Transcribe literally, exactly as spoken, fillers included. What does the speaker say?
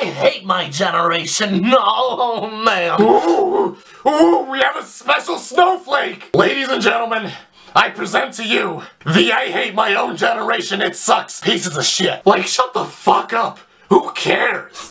I hate my generation. Oh, man. Ooh, ooh, we have a special snowflake. Ladies and gentlemen, I present to you the I hate my own generation, it sucks pieces of shit. Like, shut the fuck up. Who cares?